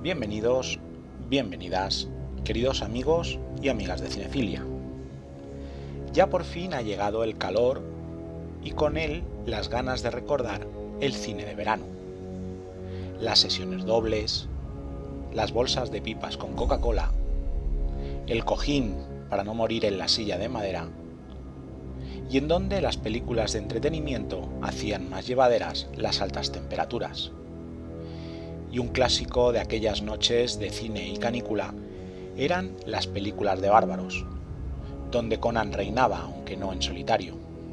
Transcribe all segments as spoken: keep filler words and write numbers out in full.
Bienvenidos, bienvenidas, queridos amigos y amigas de Cinefilia. Ya por fin ha llegado el calor y con él las ganas de recordar el cine de verano. Las sesiones dobles, las bolsas de pipas con Coca-Cola, el cojín para no morir en la silla de madera, y en donde las películas de entretenimiento hacían más llevaderas las altas temperaturas. Y un clásico de aquellas noches de cine y canícula eran las películas de bárbaros, donde Conan reinaba, aunque no en solitario.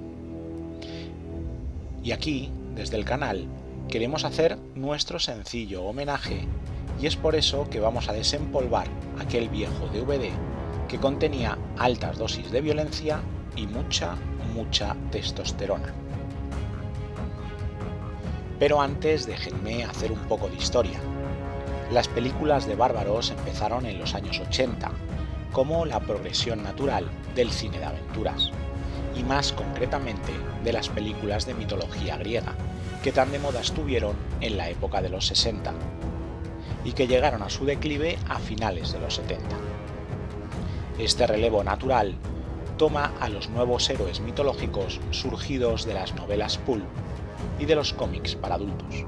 Y aquí, desde el canal, queremos hacer nuestro sencillo homenaje, y es por eso que vamos a desempolvar aquel viejo D V D que contenía altas dosis de violencia y mucha, mucha testosterona. Pero antes déjenme hacer un poco de historia. Las películas de bárbaros empezaron en los años ochenta, como la progresión natural del cine de aventuras, y más concretamente de las películas de mitología griega, que tan de moda estuvieron en la época de los sesenta, y que llegaron a su declive a finales de los setenta. Este relevo natural toma a los nuevos héroes mitológicos surgidos de las novelas pulp y de los cómics para adultos.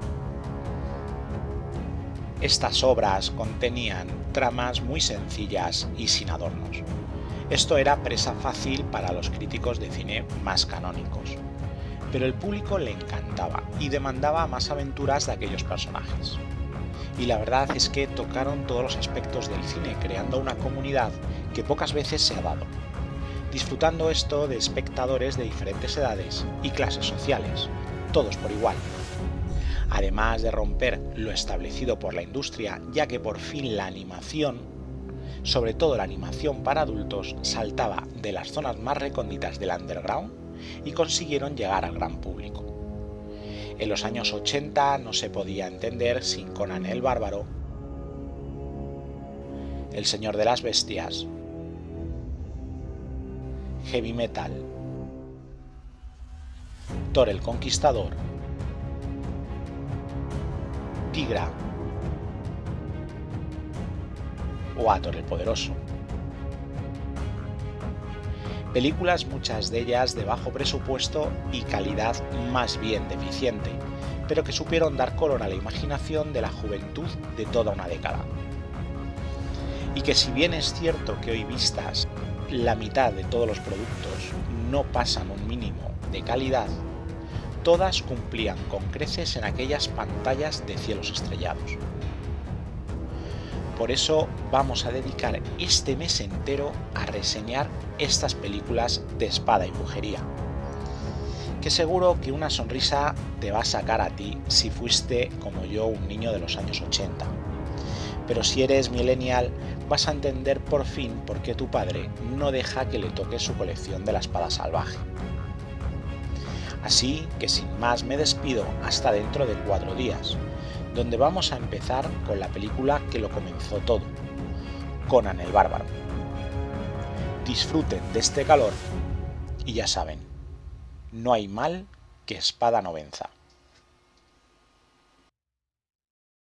Estas obras contenían tramas muy sencillas y sin adornos. Esto era presa fácil para los críticos de cine más canónicos, pero el público le encantaba y demandaba más aventuras de aquellos personajes. Y la verdad es que tocaron todos los aspectos del cine, creando una comunidad que pocas veces se ha dado, disfrutando esto de espectadores de diferentes edades y clases sociales, todos por igual. Además de romper lo establecido por la industria, ya que por fin la animación, sobre todo la animación para adultos, saltaba de las zonas más recónditas del underground y consiguieron llegar al gran público. En los años ochenta no se podía entender sin Conan el Bárbaro, El Señor de las Bestias, Heavy Metal, Thor el Conquistador, Tigra o Ator el Poderoso. Películas, muchas de ellas de bajo presupuesto y calidad más bien deficiente, pero que supieron dar color a la imaginación de la juventud de toda una década. Y que si bien es cierto que hoy vistas la mitad de todos los productos no pasan un mínimo de calidad, todas cumplían con creces en aquellas pantallas de cielos estrellados. Por eso vamos a dedicar este mes entero a reseñar estas películas de espada y brujería, que seguro que una sonrisa te va a sacar a ti si fuiste, como yo, un niño de los años ochenta. Pero si eres millennial, vas a entender por fin por qué tu padre no deja que le toque su colección de la espada salvaje. Así que sin más me despido hasta dentro de cuatro días, donde vamos a empezar con la película que lo comenzó todo, Conan el Bárbaro. Disfruten de este calor y ya saben, no hay mal que espada no venza.